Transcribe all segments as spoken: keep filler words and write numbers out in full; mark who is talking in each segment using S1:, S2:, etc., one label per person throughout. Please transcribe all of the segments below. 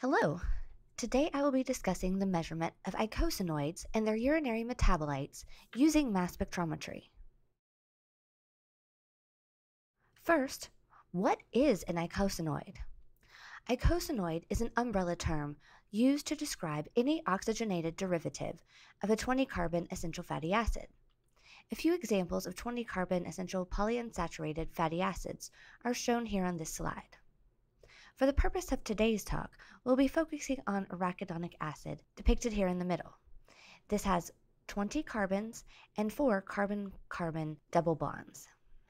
S1: Hello. Today I will be discussing the measurement of eicosanoids and their urinary metabolites using mass spectrometry. First, what is an eicosanoid? Eicosanoid is an umbrella term used to describe any oxygenated derivative of a twenty carbon essential fatty acid. A few examples of twenty carbon essential polyunsaturated fatty acids are shown here on this slide. For the purpose of today's talk, we'll be focusing on arachidonic acid, depicted here in the middle. This has twenty carbons and four carbon-carbon double bonds.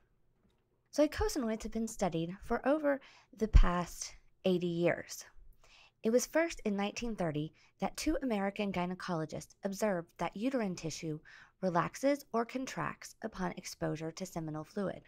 S1: So eicosanoids have been studied for over the past eighty years. It was first in nineteen thirty that two American gynecologists observed that uterine tissue relaxes or contracts upon exposure to seminal fluid.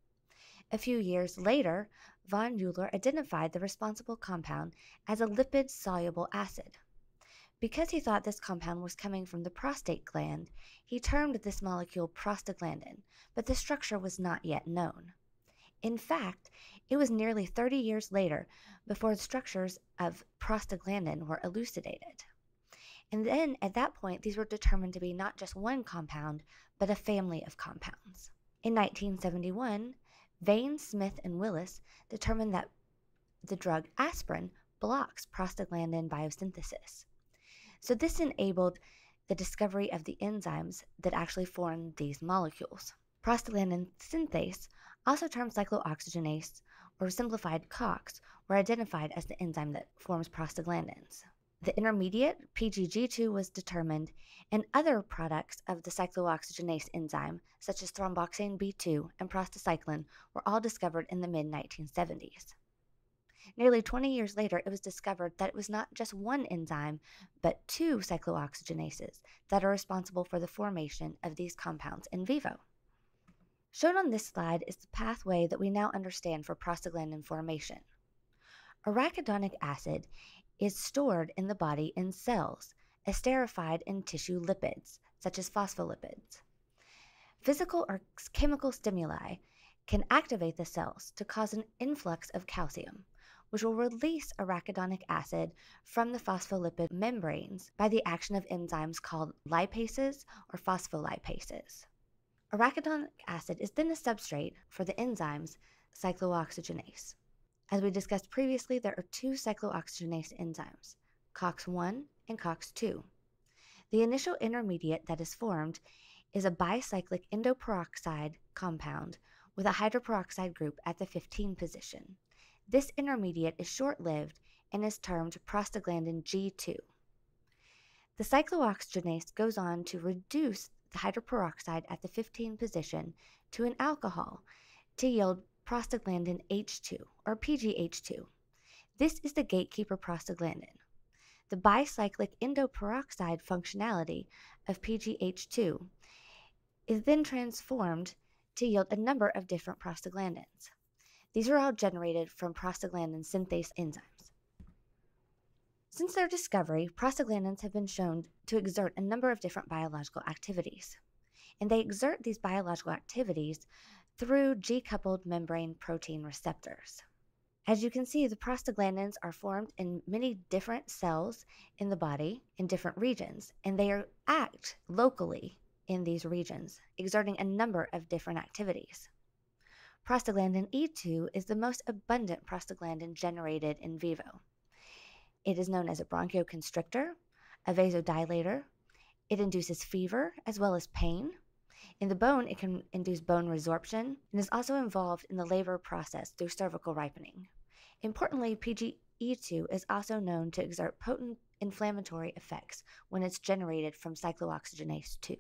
S1: A few years later, von Euler identified the responsible compound as a lipid-soluble acid. Because he thought this compound was coming from the prostate gland, he termed this molecule prostaglandin, but the structure was not yet known. In fact, it was nearly thirty years later before the structures of prostaglandin were elucidated. And then, at that point, these were determined to be not just one compound, but a family of compounds. In nineteen seventy-one, Vane, Smith, and Willis determined that the drug aspirin blocks prostaglandin biosynthesis. So this enabled the discovery of the enzymes that actually form these molecules. Prostaglandin synthase, also termed cyclooxygenase, or simplified COX, were identified as the enzyme that forms prostaglandins. The intermediate, P G G two, was determined, and other products of the cyclooxygenase enzyme, such as thromboxane B two and prostacyclin, were all discovered in the mid nineteen seventies. Nearly twenty years later, it was discovered that it was not just one enzyme, but two cyclooxygenases that are responsible for the formation of these compounds in vivo. Shown on this slide is the pathway that we now understand for prostaglandin formation. Arachidonic acid is stored in the body in cells, esterified in tissue lipids, such as phospholipids. Physical or chemical stimuli can activate the cells to cause an influx of calcium, which will release arachidonic acid from the phospholipid membranes by the action of enzymes called lipases or phospholipases. Arachidonic acid is then a substrate for the enzymes cyclooxygenase. As we discussed previously, there are two cyclooxygenase enzymes, COX one and COX two. The initial intermediate that is formed is a bicyclic endoperoxide compound with a hydroperoxide group at the fifteen position. This intermediate is short-lived and is termed prostaglandin G two. The cyclooxygenase goes on to reduce the hydroperoxide at the fifteen position to an alcohol to yield prostaglandin H two, or P G H two. This is the gatekeeper prostaglandin. The bicyclic endoperoxide functionality of P G H two is then transformed to yield a number of different prostaglandins. These are all generated from prostaglandin synthase enzymes. Since their discovery, prostaglandins have been shown to exert a number of different biological activities, and they exert these biological activities through G-coupled membrane protein receptors. As you can see, the prostaglandins are formed in many different cells in the body in different regions, and they are, act locally in these regions, exerting a number of different activities. Prostaglandin E two is the most abundant prostaglandin generated in vivo. It is known as a bronchoconstrictor, a vasodilator. It induces fever as well as pain. In the bone, it can induce bone resorption and is also involved in the labor process through cervical ripening. Importantly, P G E two is also known to exert potent inflammatory effects when it's generated from cyclooxygenase two.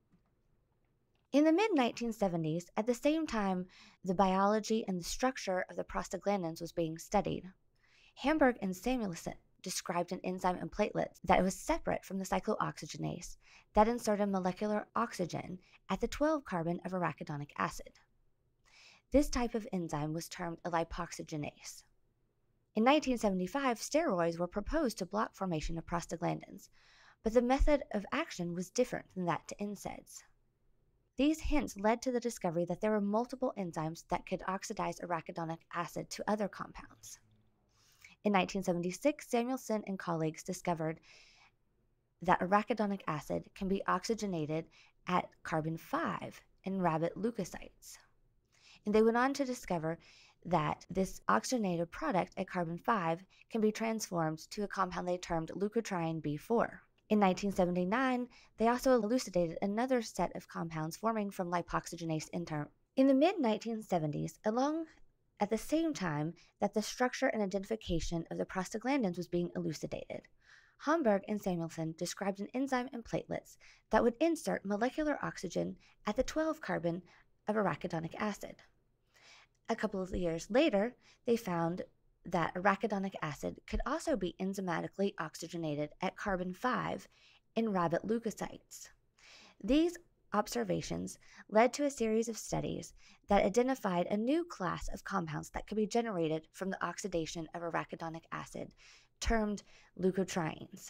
S1: In the mid nineteen seventies, at the same time the biology and the structure of the prostaglandins was being studied, Hamburg and Samuelson described an enzyme in platelets that was separate from the cyclooxygenase that inserted molecular oxygen at the twelve carbon of arachidonic acid. This type of enzyme was termed a lipoxygenase. In nineteen seventy-five, steroids were proposed to block formation of prostaglandins, but the method of action was different than that to N SAIDs. These hints led to the discovery that there were multiple enzymes that could oxidize arachidonic acid to other compounds. In nineteen seventy-six, Samuelson and colleagues discovered that arachidonic acid can be oxygenated at carbon five in rabbit leukocytes. And they went on to discover that this oxygenated product at carbon five can be transformed to a compound they termed leukotriene B four. In nineteen seventy-nine, they also elucidated another set of compounds forming from lipoxygenase intern. In the mid nineteen seventies, along at the same time that the structure and identification of the prostaglandins was being elucidated, Homburg and Samuelson described an enzyme in platelets that would insert molecular oxygen at the twelve carbon of arachidonic acid. A couple of years later, they found that arachidonic acid could also be enzymatically oxygenated at carbon five in rabbit leukocytes. These observations led to a series of studies that identified a new class of compounds that could be generated from the oxidation of arachidonic acid, termed leukotrienes.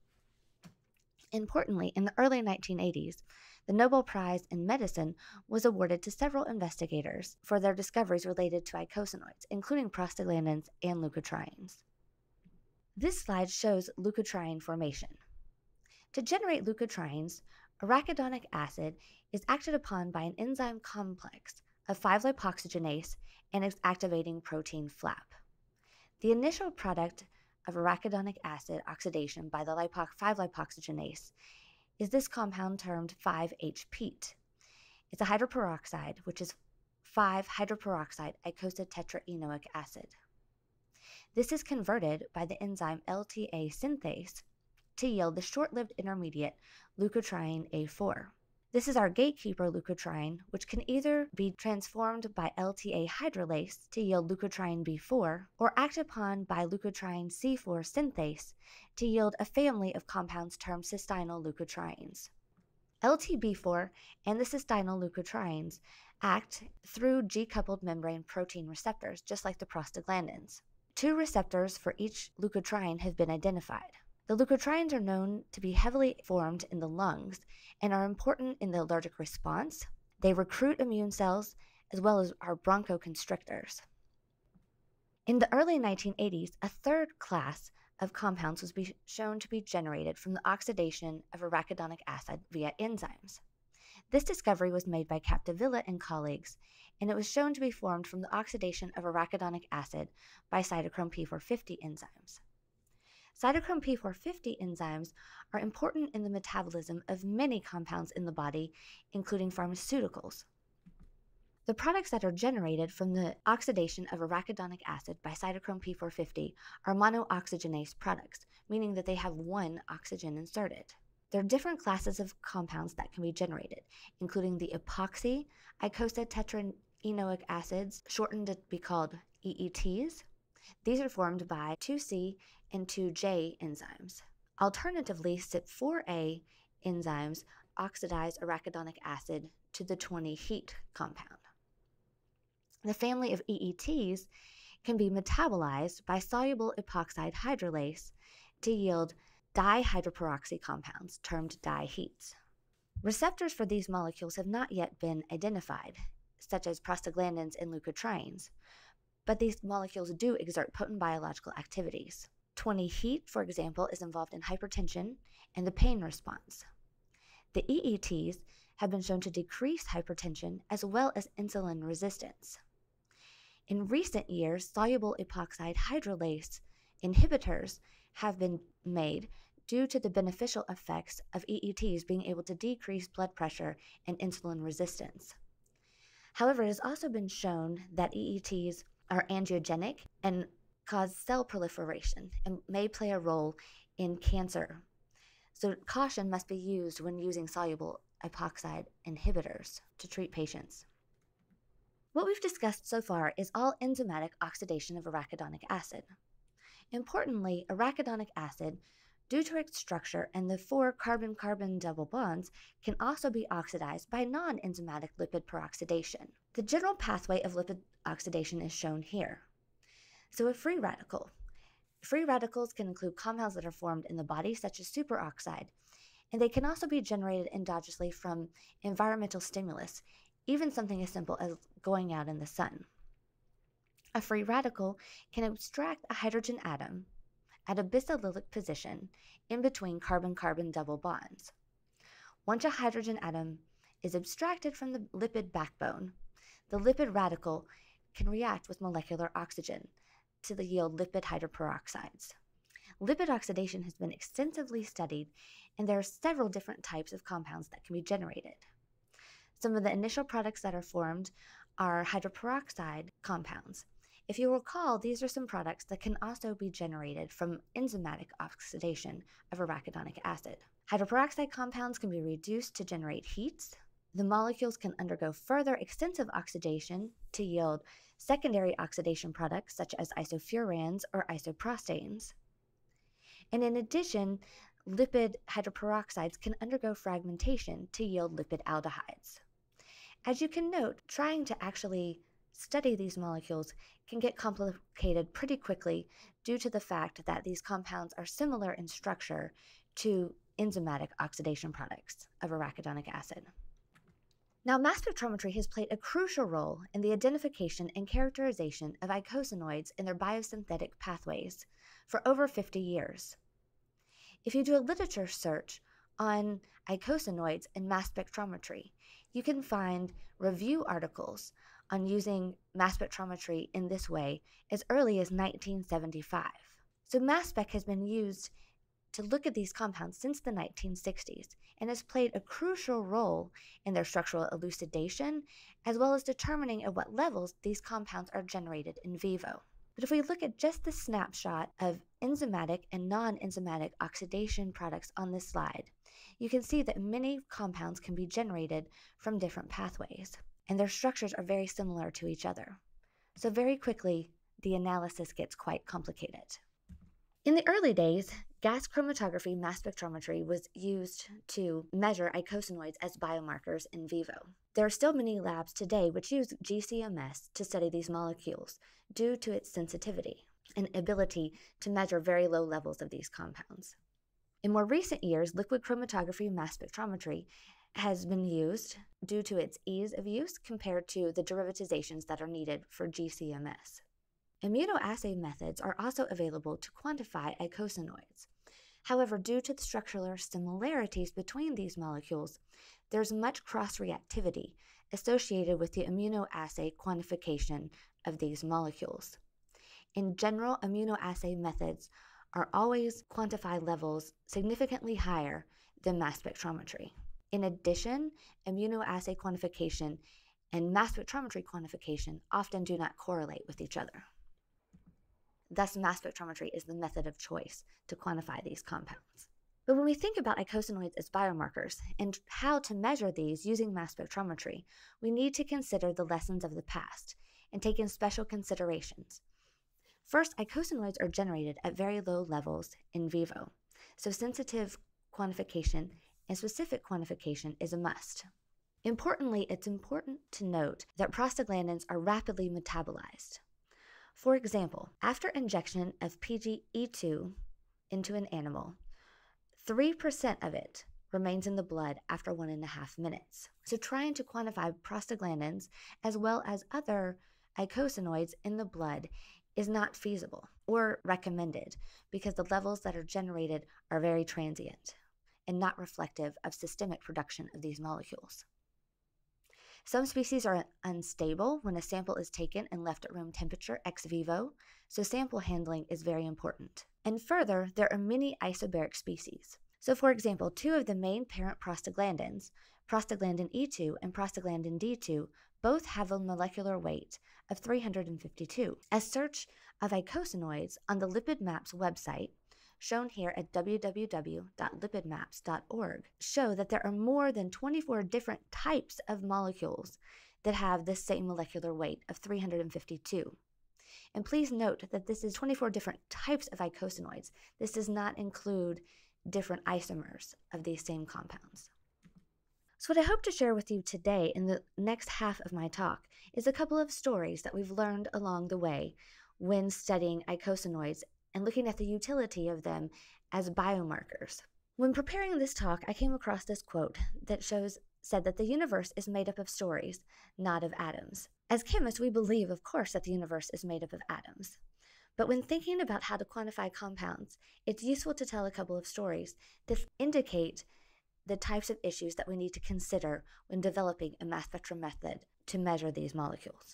S1: Importantly, in the early nineteen eighties, the Nobel Prize in Medicine was awarded to several investigators for their discoveries related to eicosanoids, including prostaglandins and leukotrienes. This slide shows leukotriene formation. To generate leukotrienes, arachidonic acid is acted upon by an enzyme complex of five lipoxygenase and its activating protein flap. The initial product of arachidonic acid oxidation by the lipo- five lipoxygenase is this compound termed five H peat. It's a hydroperoxide, which is five hydroperoxide icosanoid acid. This is converted by the enzyme L T A synthase to yield the short-lived intermediate leukotriene A four. This is our gatekeeper leukotriene, which can either be transformed by L T A hydrolase to yield leukotriene B four, or act upon by leukotriene C four synthase to yield a family of compounds termed cysteino leukotrienes. L T B four and the cysteino leukotrienes act through G-coupled membrane protein receptors, just like the prostaglandins. Two receptors for each leukotriene have been identified. The leukotrienes are known to be heavily formed in the lungs and are important in the allergic response. They recruit immune cells as well as are bronchoconstrictors. In the early nineteen eighties, a third class of compounds was be shown to be generated from the oxidation of arachidonic acid via enzymes. This discovery was made by Capdevila and colleagues, and it was shown to be formed from the oxidation of arachidonic acid by cytochrome P four fifty enzymes. Cytochrome P four fifty enzymes are important in the metabolism of many compounds in the body, including pharmaceuticals. The products that are generated from the oxidation of arachidonic acid by cytochrome P four fifty are monooxygenase products, meaning that they have one oxygen inserted. There are different classes of compounds that can be generated, including the epoxy icosanoid acids, shortened to be called E E Ts. These are formed by two C and two J enzymes. Alternatively, C Y P four A enzymes oxidize arachidonic acid to the twenty heat compound. The family of E E Ts can be metabolized by soluble epoxide hydrolase to yield dihydroperoxy compounds termed diheats. Receptors for these molecules have not yet been identified, such as prostaglandins and leukotrienes, but these molecules do exert potent biological activities. twenty heat, for example, is involved in hypertension and the pain response. The E E Ts have been shown to decrease hypertension as well as insulin resistance. In recent years, soluble epoxide hydrolase inhibitors have been made due to the beneficial effects of E E Ts being able to decrease blood pressure and insulin resistance. However, it has also been shown that E E Ts are angiogenic and cause cell proliferation and may play a role in cancer. So caution must be used when using soluble epoxide inhibitors to treat patients. What we've discussed so far is all enzymatic oxidation of arachidonic acid. Importantly, arachidonic acid, due to its structure and the four carbon-carbon double bonds, can also be oxidized by non-enzymatic lipid peroxidation. The general pathway of lipid oxidation is shown here. So a free radical. Free radicals can include compounds that are formed in the body, such as superoxide, and they can also be generated endogenously from environmental stimulus, even something as simple as going out in the sun. A free radical can abstract a hydrogen atom at a bisallylic position in between carbon-carbon double bonds. Once a hydrogen atom is abstracted from the lipid backbone, the lipid radical can react with molecular oxygen to yield lipid hydroperoxides. Lipid oxidation has been extensively studied, and there are several different types of compounds that can be generated. Some of the initial products that are formed are hydroperoxide compounds. If you recall, these are some products that can also be generated from enzymatic oxidation of arachidonic acid. Hydroperoxide compounds can be reduced to generate heats. The molecules can undergo further extensive oxidation to yield secondary oxidation products such as isofurans or isoprostanes. And in addition, lipid hydroperoxides can undergo fragmentation to yield lipid aldehydes. As you can note, trying to actually study these molecules can get complicated pretty quickly due to the fact that these compounds are similar in structure to enzymatic oxidation products of arachidonic acid. Now, mass spectrometry has played a crucial role in the identification and characterization of eicosanoids and their biosynthetic pathways for over fifty years. If you do a literature search on eicosanoids and mass spectrometry, you can find review articles on using mass spectrometry in this way as early as nineteen seventy-five. So mass spec has been used to look at these compounds since the nineteen sixties and has played a crucial role in their structural elucidation, as well as determining at what levels these compounds are generated in vivo. But if we look at just the snapshot of enzymatic and non-enzymatic oxidation products on this slide, you can see that many compounds can be generated from different pathways, and their structures are very similar to each other. So very quickly, the analysis gets quite complicated. In the early days, gas chromatography mass spectrometry was used to measure eicosanoids as biomarkers in vivo. There are still many labs today which use G C M S to study these molecules due to its sensitivity and ability to measure very low levels of these compounds. In more recent years, liquid chromatography mass spectrometry has been used due to its ease of use compared to the derivatizations that are needed for G C M S. Immunoassay methods are also available to quantify eicosanoids. However, due to the structural similarities between these molecules, there's much cross-reactivity associated with the immunoassay quantification of these molecules. In general, immunoassay methods are always quantify levels significantly higher than mass spectrometry. In addition, immunoassay quantification and mass spectrometry quantification often do not correlate with each other. Thus, mass spectrometry is the method of choice to quantify these compounds. But when we think about eicosanoids as biomarkers and how to measure these using mass spectrometry, we need to consider the lessons of the past and take in special considerations. First, eicosanoids are generated at very low levels in vivo, so sensitive quantification and specific quantification is a must. Importantly, it's important to note that prostaglandins are rapidly metabolized. For example, after injection of P G E two into an animal, three percent of it remains in the blood after one and a half minutes. So trying to quantify prostaglandins as well as other eicosanoids in the blood is not feasible or recommended because the levels that are generated are very transient and not reflective of systemic production of these molecules. Some species are unstable when a sample is taken and left at room temperature ex vivo, so sample handling is very important. And further, there are many isobaric species. So for example, two of the main parent prostaglandins, prostaglandin E two and prostaglandin D two, both have a molecular weight of three hundred fifty-two. A search of eicosanoids on the Lipid Maps website, shown here at w w w dot lipid maps dot org, show that there are more than twenty-four different types of molecules that have this same molecular weight of three hundred fifty-two. And please note that this is twenty-four different types of eicosanoids. This does not include different isomers of these same compounds. So what I hope to share with you today in the next half of my talk is a couple of stories that we've learned along the way when studying eicosanoids and looking at the utility of them as biomarkers. When preparing this talk, I came across this quote that shows said that the universe is made up of stories, not of atoms. As chemists, we believe, of course, that the universe is made up of atoms. But when thinking about how to quantify compounds, it's useful to tell a couple of stories that indicate the types of issues that we need to consider when developing a mass spectrum method to measure these molecules.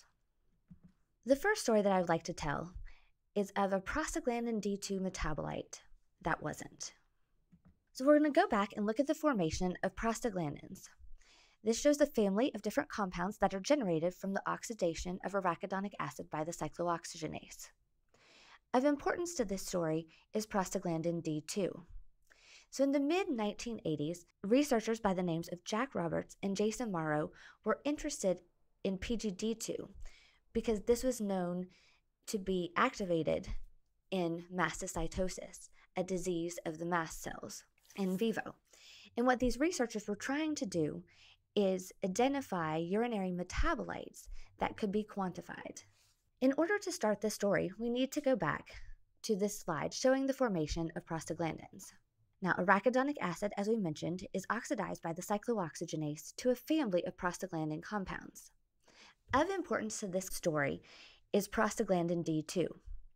S1: The first story that I would like to tell is of a prostaglandin D two metabolite that wasn't. So we're going to go back and look at the formation of prostaglandins. This shows the family of different compounds that are generated from the oxidation of arachidonic acid by the cyclooxygenase. Of importance to this story is prostaglandin D two. So in the mid nineteen eighties, researchers by the names of Jack Roberts and Jason Morrow were interested in P G D two because this was known to be activated in mastocytosis, a disease of the mast cells in vivo. And what these researchers were trying to do is identify urinary metabolites that could be quantified. In order to start this story, we need to go back to this slide showing the formation of prostaglandins. Now, arachidonic acid, as we mentioned, is oxidized by the cyclooxygenase to a family of prostaglandin compounds. Of importance to this story is prostaglandin D two.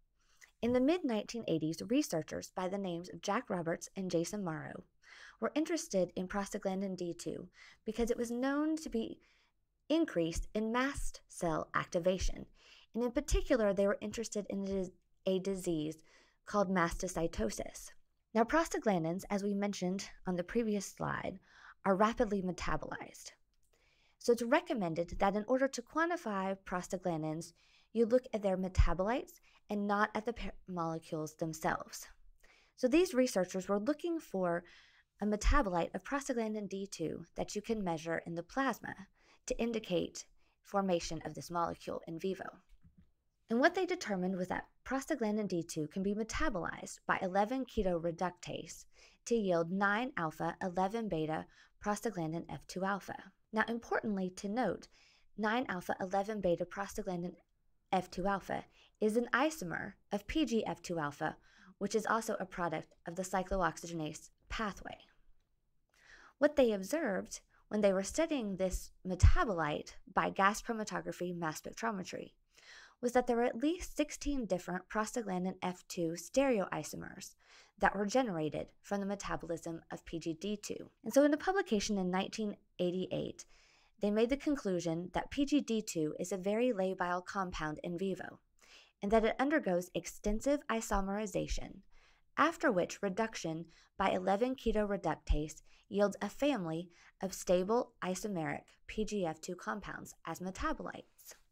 S1: In the mid nineteen eighties, researchers by the names of Jack Roberts and Jason Morrow were interested in prostaglandin D two because it was known to be increased in mast cell activation. And in particular, they were interested in a disease called mastocytosis. Now, prostaglandins, as we mentioned on the previous slide, are rapidly metabolized. So it's recommended that in order to quantify prostaglandins, you look at their metabolites and not at the molecules themselves. So these researchers were looking for a metabolite of prostaglandin D two that you can measure in the plasma to indicate formation of this molecule in vivo. And what they determined was that prostaglandin D two can be metabolized by eleven keto reductase to yield nine alpha eleven beta prostaglandin F two alpha. Now, importantly to note, nine alpha eleven beta prostaglandin F two alpha is an isomer of P G F two alpha, which is also a product of the cyclooxygenase pathway. What they observed when they were studying this metabolite by gas chromatography mass spectrometry was that there were at least sixteen different prostaglandin F two stereoisomers that were generated from the metabolism of P G D two. And so in a publication in nineteen eighty-eight, they made the conclusion that P G D two is a very labile compound in vivo, and that it undergoes extensive isomerization, after which reduction by eleven keto reductase yields a family of stable isomeric P G F two compounds as metabolites.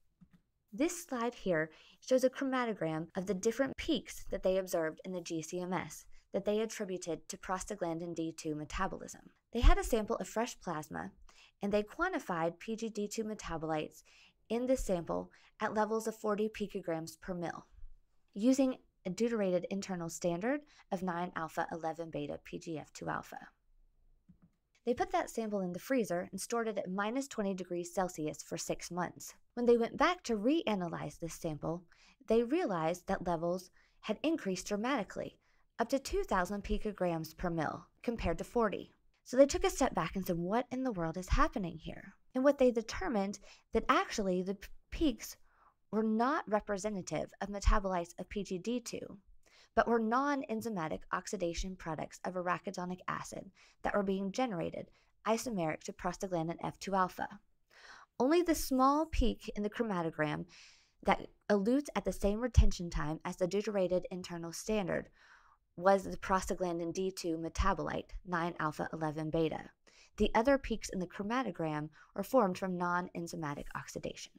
S1: This slide here shows a chromatogram of the different peaks that they observed in the G C M S that they attributed to prostaglandin D two metabolism. They had a sample of fresh plasma, and they quantified P G D two metabolites in this sample at levels of forty picograms per mil, using a deuterated internal standard of nine alpha eleven beta P G F two alpha. They put that sample in the freezer and stored it at minus twenty degrees Celsius for six months. When they went back to reanalyze this sample, they realized that levels had increased dramatically, up to two thousand picograms per mil compared to forty. So they took a step back and said, what in the world is happening here? And what they determined that actually the peaks were not representative of metabolites of P G D two, but were non-enzymatic oxidation products of arachidonic acid that were being generated isomeric to prostaglandin F two alpha. Only the small peak in the chromatogram that elutes at the same retention time as the deuterated internal standard was the prostaglandin D two metabolite, nine alpha eleven beta. The other peaks in the chromatogram are formed from non-enzymatic oxidation.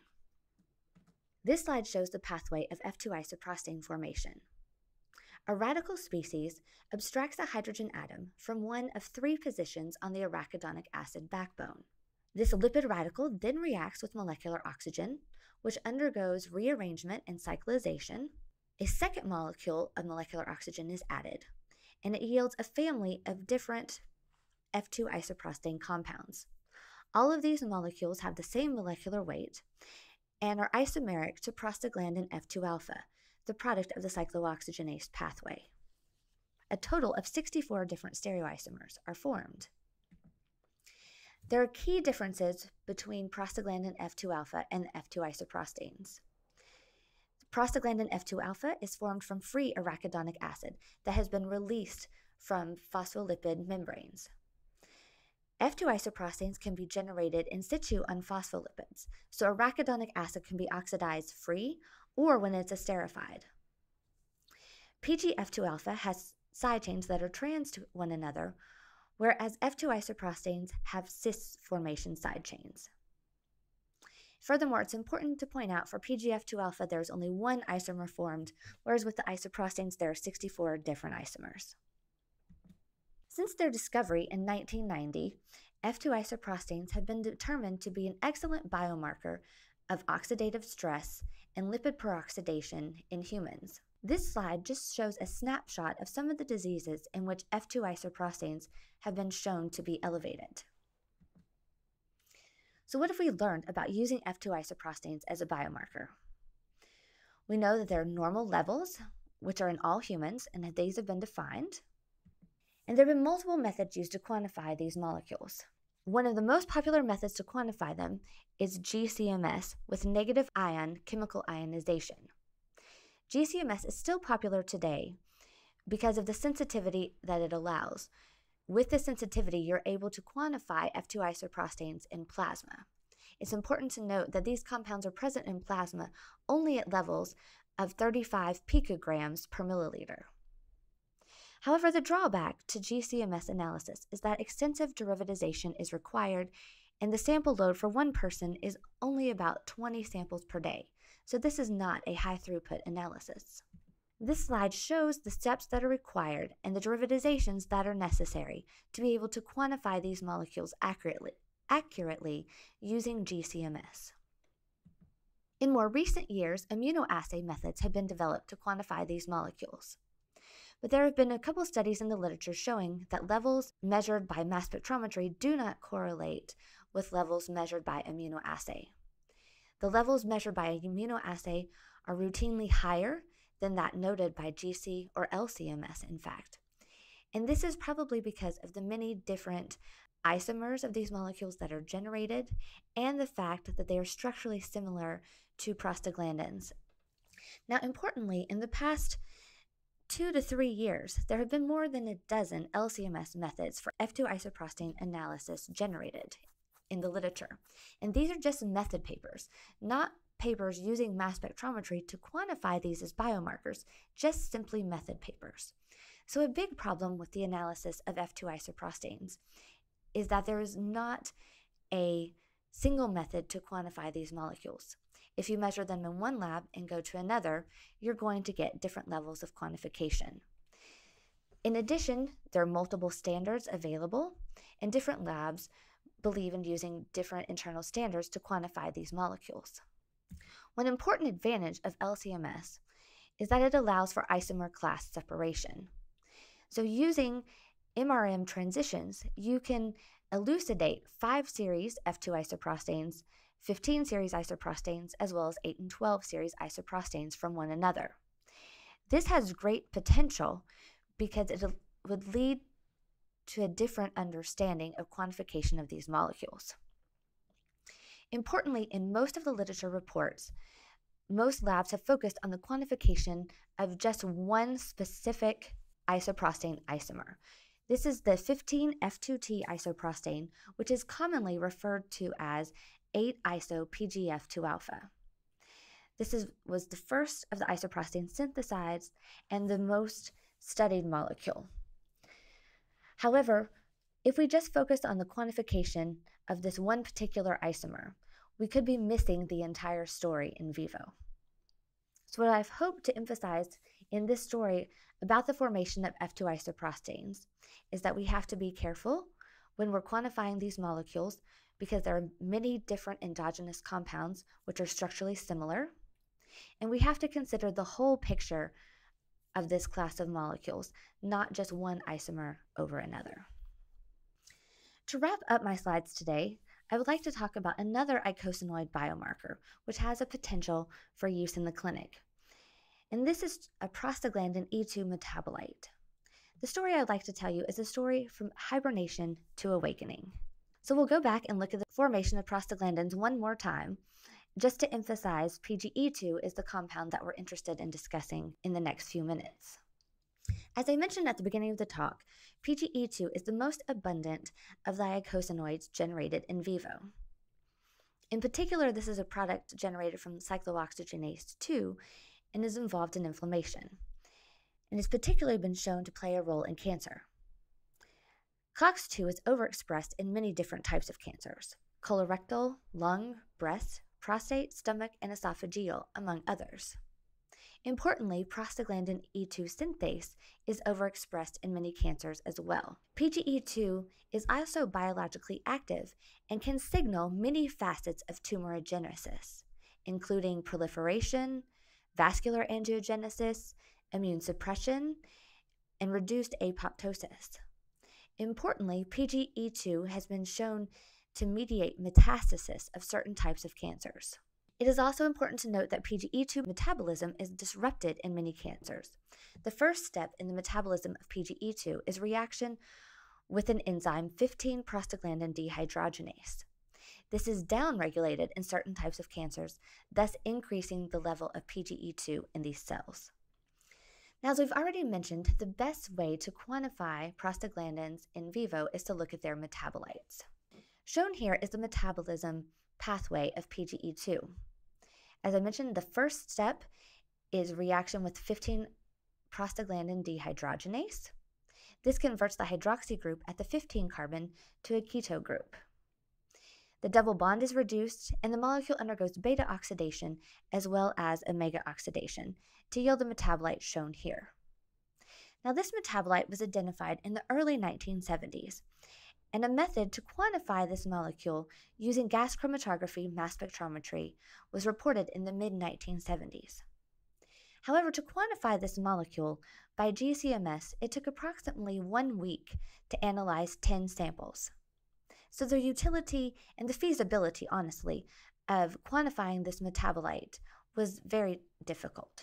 S1: This slide shows the pathway of F two isoprostane formation. A radical species abstracts a hydrogen atom from one of three positions on the arachidonic acid backbone. This lipid radical then reacts with molecular oxygen, which undergoes rearrangement and cyclization. A second molecule of molecular oxygen is added, and it yields a family of different F two isoprostane compounds. All of these molecules have the same molecular weight and are isomeric to prostaglandin F two alpha, the product of the cyclooxygenase pathway. A total of sixty-four different stereoisomers are formed. There are key differences between prostaglandin F two alpha and the F two isoprostanes. Prostaglandin F two alpha is formed from free arachidonic acid that has been released from phospholipid membranes. F two isoprostanes can be generated in situ on phospholipids, so arachidonic acid can be oxidized free or when it's esterified. P G F two alpha has side chains that are trans to one another, whereas F two isoprostanes have cis formation side chains. Furthermore, it's important to point out for P G F two alpha there is only one isomer formed, whereas with the isoprostanes there are sixty-four different isomers. Since their discovery in nineteen ninety, F two isoprostanes have been determined to be an excellent biomarker of oxidative stress and lipid peroxidation in humans. This slide just shows a snapshot of some of the diseases in which F two isoprostanes have been shown to be elevated. So what have we learned about using F two isoprostanes as a biomarker? We know that there are normal levels, which are in all humans, and that these have been defined. And there have been multiple methods used to quantify these molecules. One of the most popular methods to quantify them is G C M S with negative ion chemical ionization. G C M S is still popular today because of the sensitivity that it allows. With the sensitivity, you're able to quantify F two isoprostanes in plasma. It's important to note that these compounds are present in plasma only at levels of thirty-five picograms per milliliter. However, the drawback to G C M S analysis is that extensive derivatization is required, and the sample load for one person is only about twenty samples per day, so this is not a high-throughput analysis. This slide shows the steps that are required and the derivatizations that are necessary to be able to quantify these molecules accurately, accurately using G C M S. In more recent years, immunoassay methods have been developed to quantify these molecules. But there have been a couple studies in the literature showing that levels measured by mass spectrometry do not correlate with levels measured by immunoassay. The levels measured by an immunoassay are routinely higher than that noted by G C or L C M S, in fact. And this is probably because of the many different isomers of these molecules that are generated and the fact that they are structurally similar to prostaglandins. Now, importantly, in the past two to three years, there have been more than a dozen L C M S methods for F two isoprostane analysis generated in the literature. And these are just method papers, not papers using mass spectrometry to quantify these as biomarkers, just simply method papers. So a big problem with the analysis of F two isoprostanes is that there is not a single method to quantify these molecules. If you measure them in one lab and go to another, you're going to get different levels of quantification. In addition, there are multiple standards available, and different labs believe in using different internal standards to quantify these molecules. One important advantage of L C M S is that it allows for isomer class separation. So using M R M transitions, you can elucidate five series F two isoprostanes, fifteen series isoprostanes, as well as eight and twelve series isoprostanes from one another. This has great potential because it would lead to a different understanding of quantification of these molecules. Importantly, in most of the literature reports, most labs have focused on the quantification of just one specific isoprostane isomer. This is the fifteen F two T isoprostane, which is commonly referred to as eight iso P G F two alpha. This is, was the first of the isoprostanes synthesized and the most studied molecule. However, if we just focus on the quantification of this one particular isomer, we could be missing the entire story in vivo. So what I've hoped to emphasize in this story about the formation of F two isoprostanes is that we have to be careful when we're quantifying these molecules because there are many different endogenous compounds which are structurally similar, and we have to consider the whole picture of this class of molecules, not just one isomer over another. To wrap up my slides today, I would like to talk about another eicosanoid biomarker, which has a potential for use in the clinic. And this is a prostaglandin E two metabolite. The story I'd like to tell you is a story from hibernation to awakening. So we'll go back and look at the formation of prostaglandins one more time, just to emphasize P G E two is the compound that we're interested in discussing in the next few minutes. As I mentioned at the beginning of the talk, P G E two is the most abundant of the eicosanoids generated in vivo. In particular, this is a product generated from cyclooxygenase two and is involved in inflammation, and has particularly been shown to play a role in cancer. C O X two is overexpressed in many different types of cancers: colorectal, lung, breast, prostate, stomach, and esophageal, among others. Importantly, prostaglandin E two synthase is overexpressed in many cancers as well. P G E two is also biologically active and can signal many facets of tumorigenesis, including proliferation, vascular angiogenesis, immune suppression, and reduced apoptosis. Importantly, P G E two has been shown to mediate metastasis of certain types of cancers. It is also important to note that P G E two metabolism is disrupted in many cancers. The first step in the metabolism of P G E two is reaction with an enzyme fifteen prostaglandin dehydrogenase. This is downregulated in certain types of cancers, thus increasing the level of P G E two in these cells. Now, as we've already mentioned, the best way to quantify prostaglandins in vivo is to look at their metabolites. Shown here is the metabolism pathway of P G E two. As I mentioned, the first step is reaction with fifteen prostaglandin dehydrogenase. This converts the hydroxy group at the fifteen carbon to a keto group. The double bond is reduced, and the molecule undergoes beta oxidation as well as omega oxidation to yield the metabolite shown here. Now, this metabolite was identified in the early nineteen seventies, and a method to quantify this molecule using gas chromatography mass spectrometry was reported in the mid nineteen seventies. However, to quantify this molecule by G C M S, it took approximately one week to analyze ten samples. So the utility and the feasibility, honestly, of quantifying this metabolite was very difficult.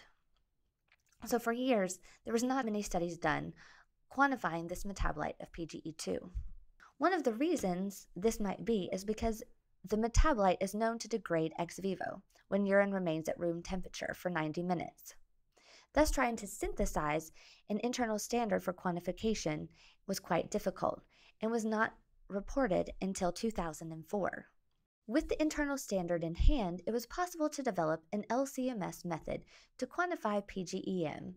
S1: So for years, there was not many studies done quantifying this metabolite of P G E two. One of the reasons this might be is because the metabolite is known to degrade ex vivo when urine remains at room temperature for ninety minutes. Thus, trying to synthesize an internal standard for quantification was quite difficult and was not reported until two thousand four. With the internal standard in hand, it was possible to develop an L C M S method to quantify P G E M.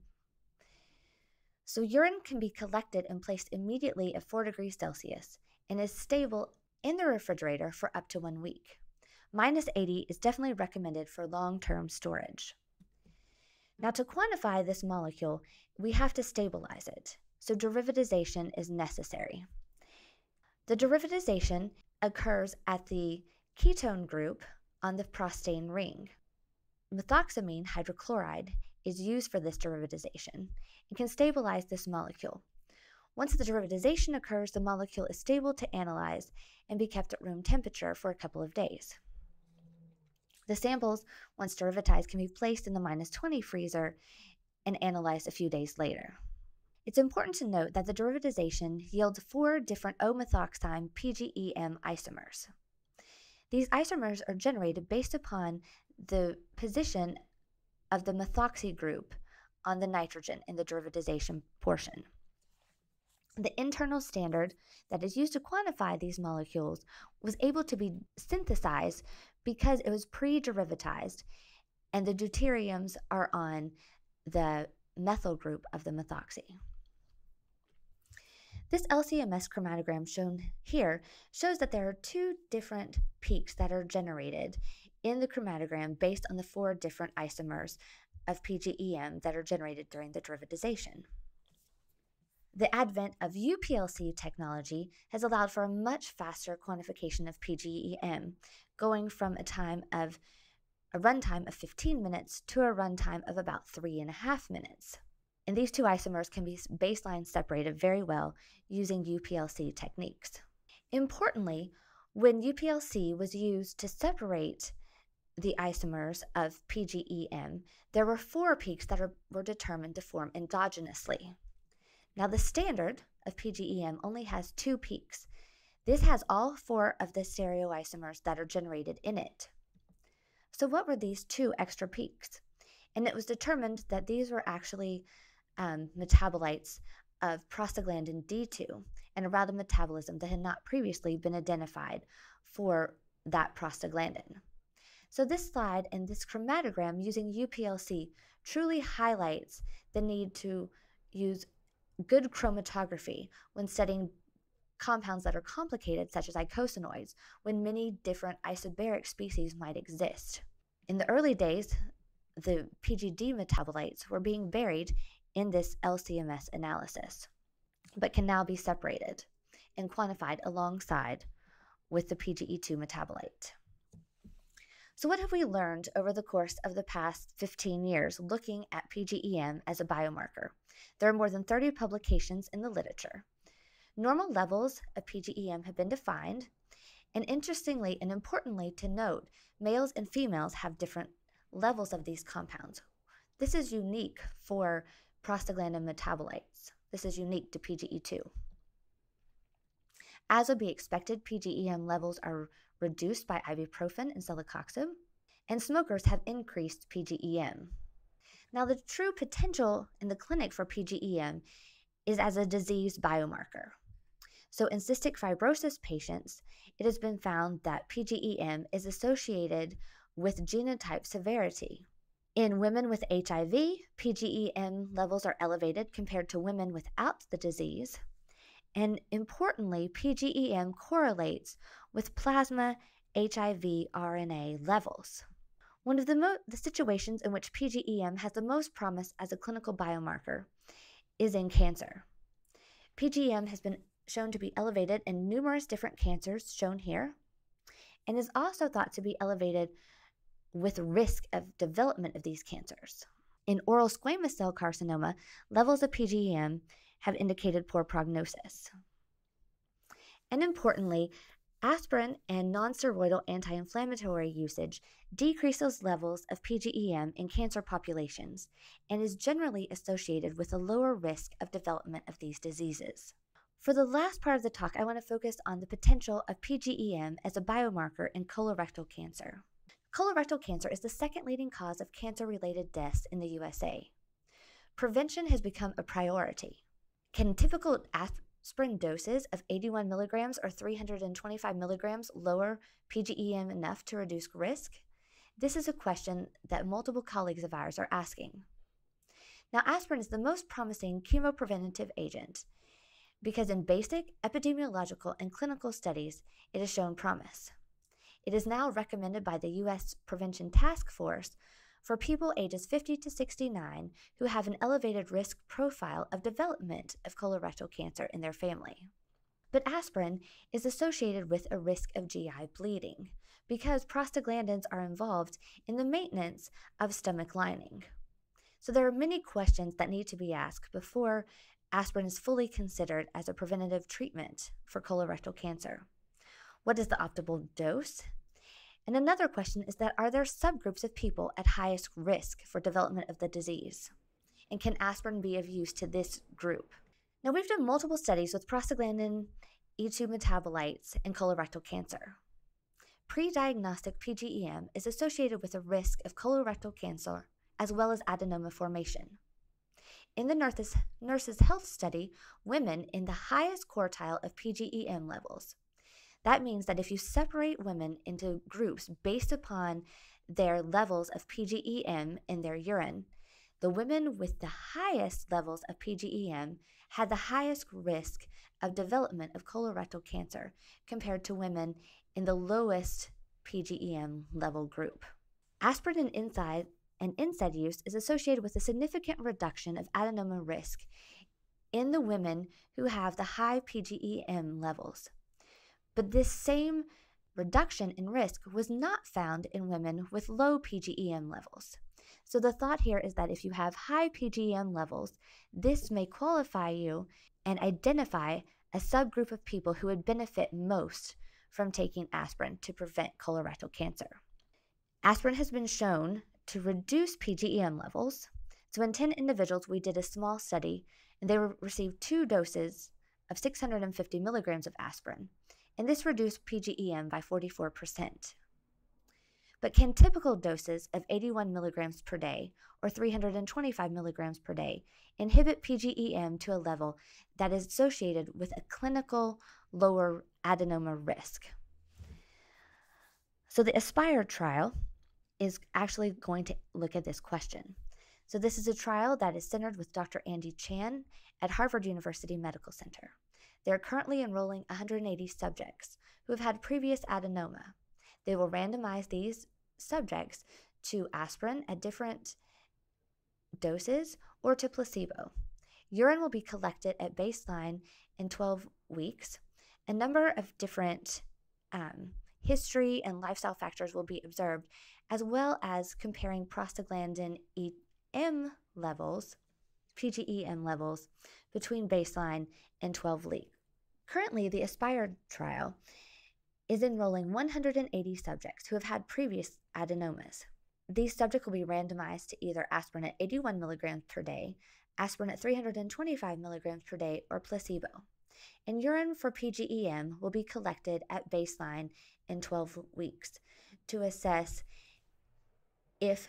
S1: So urine can be collected and placed immediately at four degrees Celsius and is stable in the refrigerator for up to one week. Minus eighty is definitely recommended for long-term storage. Now, to quantify this molecule, we have to stabilize it, so derivatization is necessary. The derivatization occurs at the ketone group on the prostane ring. Methoxamine hydrochloride is used for this derivatization and can stabilize this molecule. Once the derivatization occurs, the molecule is stable to analyze and be kept at room temperature for a couple of days. The samples, once derivatized, can be placed in the minus twenty freezer and analyzed a few days later. It's important to note that the derivatization yields four different O-methoxime P G E M isomers. These isomers are generated based upon the position of the methoxy group on the nitrogen in the derivatization portion. The internal standard that is used to quantify these molecules was able to be synthesized because it was pre-derivatized and the deuteriums are on the methyl group of the methoxy. This L C M S chromatogram shown here shows that there are two different peaks that are generated in the chromatogram based on the four different isomers of P G E M that are generated during the derivatization. The advent of U P L C technology has allowed for a much faster quantification of P G E M, going from a time of a runtime of fifteen minutes to a runtime of about three and a half minutes. And these two isomers can be baseline separated very well using U P L C techniques. Importantly, when U P L C was used to separate the isomers of P G E M, there were four peaks that are, were determined to form endogenously. Now, the standard of P G E M only has two peaks. This has all four of the stereoisomers that are generated in it. So what were these two extra peaks? And it was determined that these were actually um, metabolites of prostaglandin D two and a route of metabolism that had not previously been identified for that prostaglandin. So this slide and this chromatogram using U P L C truly highlights the need to use good chromatography when studying compounds that are complicated, such as eicosanoids, when many different isobaric species might exist. In the early days, the P G D metabolites were being buried in this L C M S analysis, but can now be separated and quantified alongside with the P G E two metabolite. So what have we learned over the course of the past fifteen years looking at P G E M as a biomarker? There are more than thirty publications in the literature. Normal levels of P G E M have been defined, and interestingly and importantly to note, males and females have different levels of these compounds. This is unique for prostaglandin metabolites. This is unique to P G E two. As would be expected, P G E M levels are reduced by ibuprofen and celecoxib, and smokers have increased P G E M. Now, the true potential in the clinic for P G E M is as a disease biomarker. So in cystic fibrosis patients, it has been found that P G E M is associated with genotype severity. In women with H I V, P G E M levels are elevated compared to women without the disease. And importantly, P G E M correlates with plasma H I V R N A levels. One of the, mo- the situations in which P G E M has the most promise as a clinical biomarker is in cancer. P G E M has been shown to be elevated in numerous different cancers, shown here, and is also thought to be elevated with risk of development of these cancers. In oral squamous cell carcinoma, levels of P G E M have indicated poor prognosis. And importantly, aspirin and nonsteroidal anti-inflammatory usage decreases levels of P G E M in cancer populations and is generally associated with a lower risk of development of these diseases. For the last part of the talk, I want to focus on the potential of P G E M as a biomarker in colorectal cancer. Colorectal cancer is the second leading cause of cancer-related deaths in the U S A. Prevention has become a priority. Can typical aspirin doses of eighty-one milligrams or three hundred twenty-five milligrams lower P G E M enough to reduce risk? This is a question that multiple colleagues of ours are asking. Now, aspirin is the most promising chemopreventative agent because in basic epidemiological and clinical studies, it has shown promise. It is now recommended by the U S Prevention Task Force for people ages fifty to sixty-nine who have an elevated risk profile of development of colorectal cancer in their family. But aspirin is associated with a risk of G I bleeding because prostaglandins are involved in the maintenance of stomach lining. So there are many questions that need to be asked before aspirin is fully considered as a preventative treatment for colorectal cancer. What is the optimal dose? And another question is that are there subgroups of people at highest risk for development of the disease? And can aspirin be of use to this group? Now, we've done multiple studies with prostaglandin E two metabolites in colorectal cancer. Pre-diagnostic P G E M is associated with a risk of colorectal cancer as well as adenoma formation. In the Nurses, Nurses Health Study, women in the highest quartile of P G E M levels. That means that if you separate women into groups based upon their levels of P G E M in their urine, the women with the highest levels of P G E M had the highest risk of development of colorectal cancer compared to women in the lowest P G E M level group. Aspirin and inside and N SAID use is associated with a significant reduction of adenoma risk in the women who have the high P G E M levels. But this same reduction in risk was not found in women with low P G E M levels. So the thought here is that if you have high P G E M levels, this may qualify you and identify a subgroup of people who would benefit most from taking aspirin to prevent colorectal cancer. Aspirin has been shown to reduce P G E M levels. So in ten individuals, we did a small study, and they received two doses of six hundred fifty milligrams of aspirin. and this reduced P G E M by forty-four percent. But can typical doses of eighty-one milligrams per day or three hundred twenty-five milligrams per day inhibit P G E M to a level that is associated with a clinical lower adenoma risk? So the ASPIRE trial is actually going to look at this question. So this is a trial that is centered with Doctor Andy Chan at Harvard University Medical Center. They are currently enrolling one hundred eighty subjects who have had previous adenoma. They will randomize these subjects to aspirin at different doses or to placebo. Urine will be collected at baseline in twelve weeks. A number of different um, history and lifestyle factors will be observed, as well as comparing prostaglandin E M levels, P G E M levels, between baseline and twelve weeks. Currently, the ASPIRE trial is enrolling one hundred eighty subjects who have had previous adenomas. These subjects will be randomized to either aspirin at eighty-one milligrams per day, aspirin at three hundred twenty-five milligrams per day, or placebo. And urine for P G E M will be collected at baseline in twelve weeks to assess if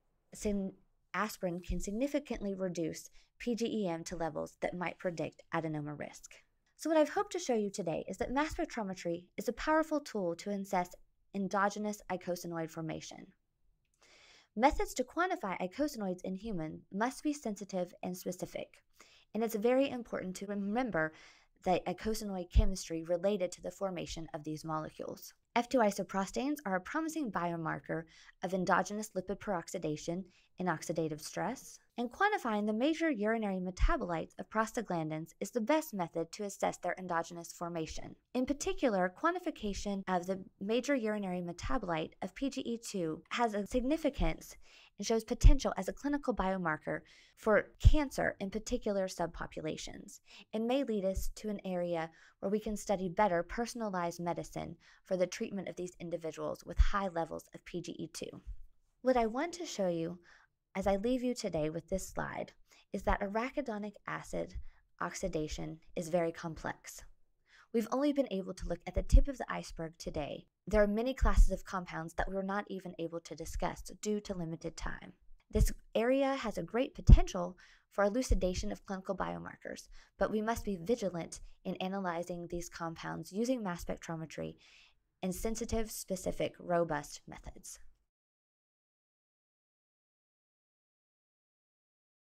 S1: aspirin can significantly reduce P G E M to levels that might predict adenoma risk. So what I've hoped to show you today is that mass spectrometry is a powerful tool to assess endogenous eicosanoid formation. Methods to quantify eicosanoids in humans must be sensitive and specific, and it's very important to remember the eicosanoid chemistry related to the formation of these molecules. F two isoprostanes are a promising biomarker of endogenous lipid peroxidation and oxidative stress, and quantifying the major urinary metabolites of prostaglandins is the best method to assess their endogenous formation. In particular, quantification of the major urinary metabolite of P G E two has a significance and shows potential as a clinical biomarker for cancer in particular subpopulations, and may lead us to an area where we can study better personalized medicine for the treatment of these individuals with high levels of P G E two. What I want to show you as I leave you today with this slide is that arachidonic acid oxidation is very complex. We've only been able to look at the tip of the iceberg today. There are many classes of compounds that we were not even able to discuss due to limited time. This area has a great potential for elucidation of clinical biomarkers, but we must be vigilant in analyzing these compounds using mass spectrometry and sensitive, specific, robust methods.